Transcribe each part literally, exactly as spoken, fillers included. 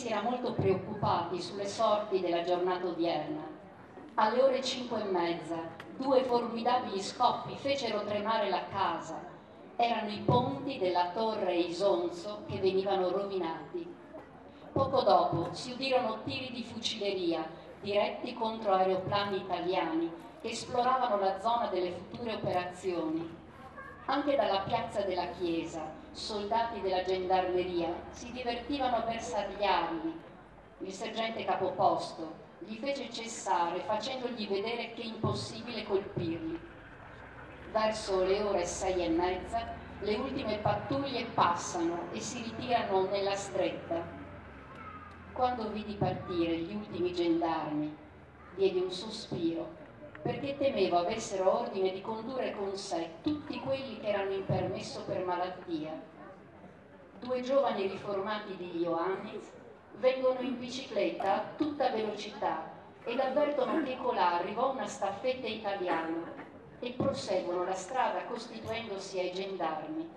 si era molto preoccupati sulle sorti della giornata odierna. Alle ore cinque e mezza, due formidabili scoppi fecero tremare la casa. Erano i ponti della torre Isonzo che venivano rovinati. Poco dopo si udirono tiri di fucileria diretti contro aeroplani italiani che esploravano la zona delle future operazioni. Anche dalla piazza della chiesa, soldati della gendarmeria si divertivano a bersagliarli. Il sergente capoposto li fece cessare facendogli vedere che è impossibile colpirli. Verso le ore sei e mezza le ultime pattuglie passano e si ritirano nella stretta. Quando vidi partire gli ultimi gendarmi, diedi un sospiro, perché temevo avessero ordine di condurre con sé tutti quelli che erano in permesso per malattia. Due giovani riformati di Ioannitz vengono in bicicletta a tutta velocità ed avvertono che colà arrivò una staffetta italiana e proseguono la strada costituendosi ai gendarmi.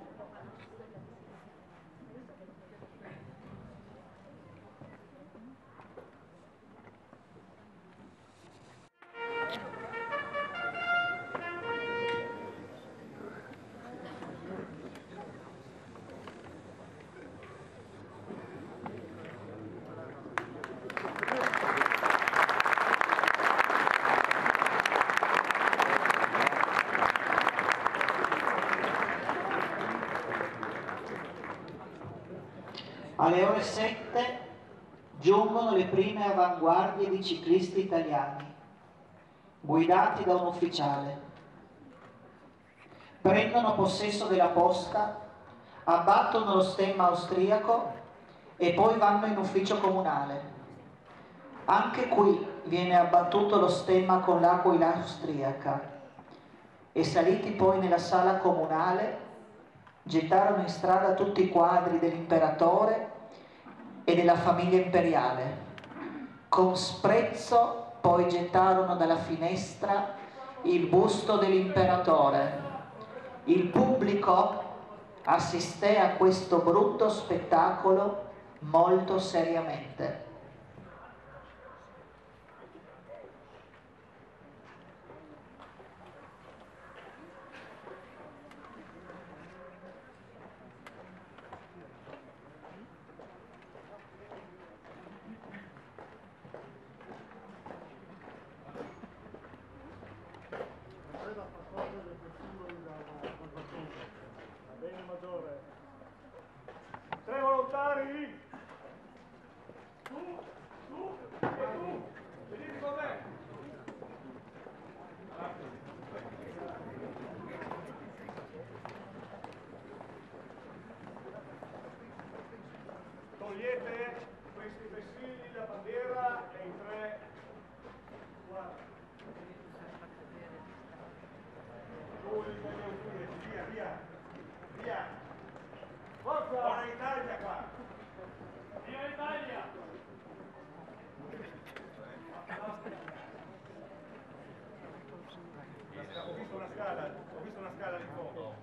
Alle ore sette giungono le prime avanguardie di ciclisti italiani, guidati da un ufficiale. Prendono possesso della posta, abbattono lo stemma austriaco e poi vanno in ufficio comunale. Anche qui viene abbattuto lo stemma con l'aquila austriaca e saliti poi nella sala comunale gettarono in strada tutti i quadri dell'imperatore e della famiglia imperiale. Con sprezzo poi gettarono dalla finestra il busto dell'imperatore. Il pubblico assisté a questo brutto spettacolo molto seriamente. Va bene, maggiore. Tre volontari. Tu, tu e tu. Venite con me. Togliete questi vessilli, la bandiera e i tre. Guarda. Via, via, via. Forza! Buona Italia qua! Viva l'Italia! Ho visto una scala, ho visto una scala di fondo.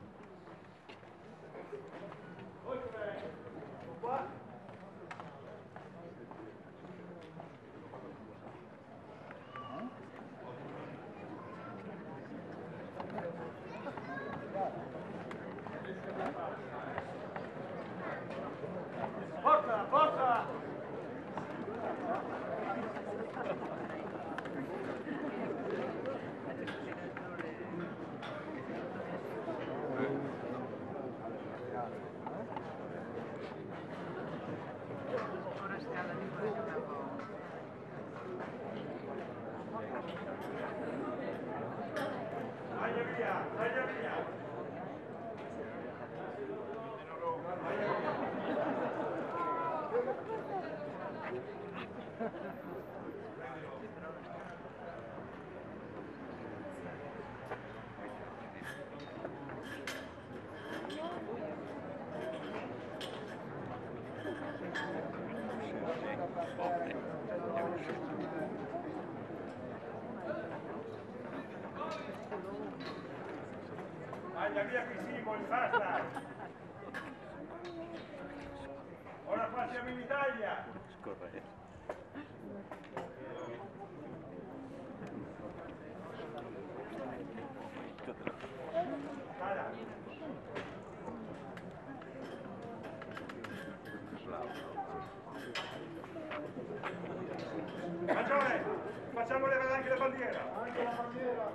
Oltre, qua. Forza, forza! Ora scala di questa Taglia via, taglia via! Taglia via che siamo in fasta! Ora qua siamo in Italia! Corretto. Maggiore, facciamo levare anche la bandiera. Anche la bandiera.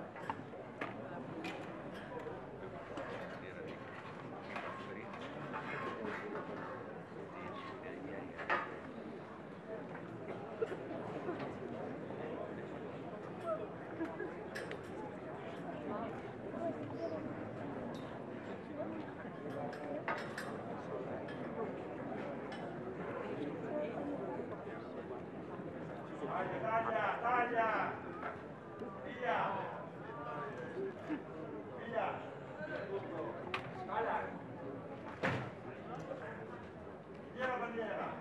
Taglia, taglia, via, via, taglia, via la bandiera.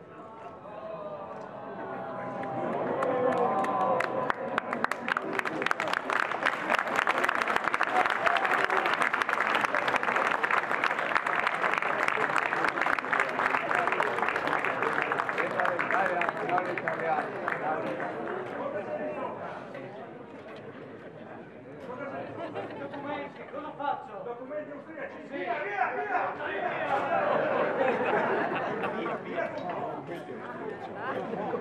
Documenti, cosa faccio? Documenti austriaci, via, via, via! Via, via! Via, via!